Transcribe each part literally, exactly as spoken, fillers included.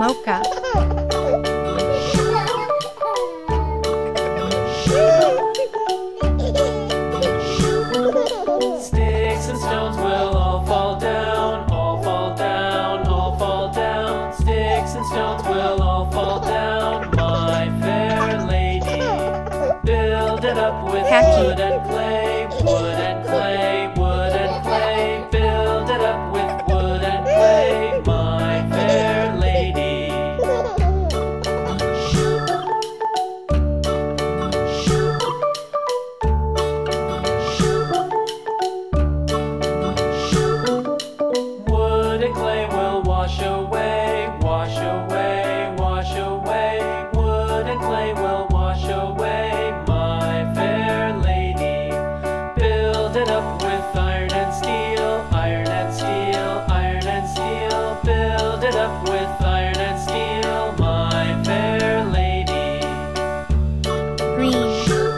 Mocha. Sticks and stones will all fall down, all fall down, all fall down. Sticks and stones will all fall down, my fair lady. Build it up with Khaki. wood and clay, wood and clay, wood and clay. Build it up with wood and clay, my fair lady. Wood and clay will wash away, wash away, wash away. Wood and clay will wash away, my fair lady. Build it up with iron and steel, iron and steel, iron and steel. Build it up with iron and steel, my fair lady. Green.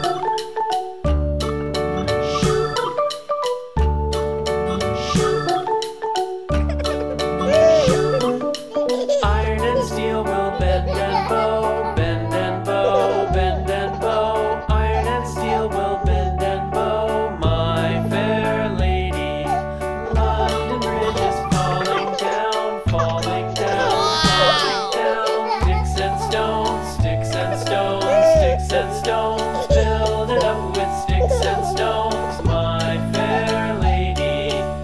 Iron and steel will bend and bow, bend and bow, bend and bow. Iron and steel will bend and bow, my fair lady. London Bridge is falling down, falling down, falling down. Sticks and stones, sticks and stones, sticks and stones. Build it up with sticks and stones, my fair lady.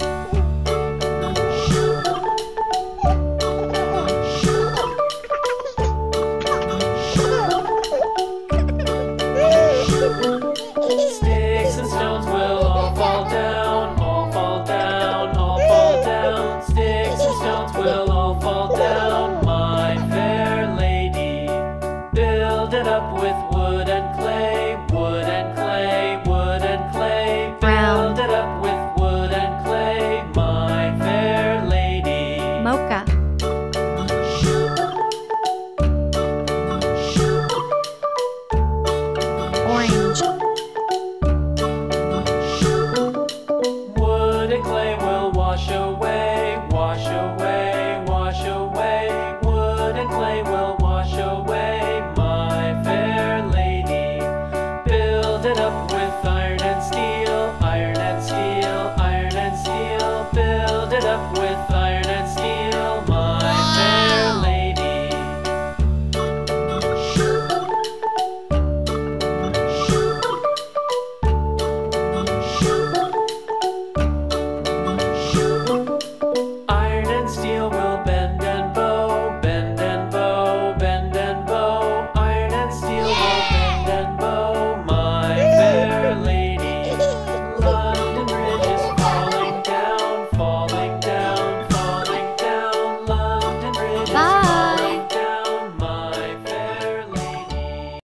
Sticks and stones will all fall down, all fall down, all fall down. Sticks and stones will all fall down, my fair lady. Build it up with wood and clay, wood and clay, wood and clay. Brown. Build it up with wood and clay, my fair lady. Mocha. Orange. Wood and clay will wash away, wash away, wash away.